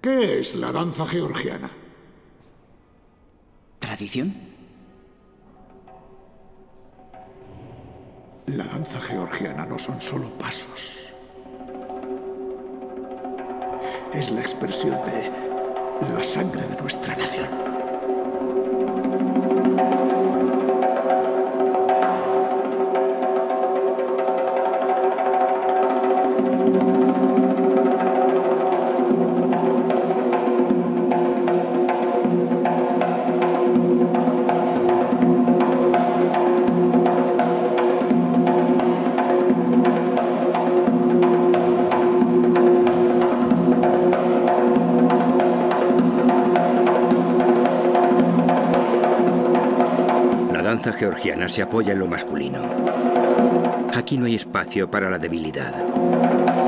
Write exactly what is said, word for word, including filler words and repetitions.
¿Qué es la danza georgiana? ¿Tradición? La danza georgiana no son solo pasos. Es la expresión de la sangre de nuestra nación. La danza georgiana se apoya en lo masculino. Aquí no hay espacio para la debilidad.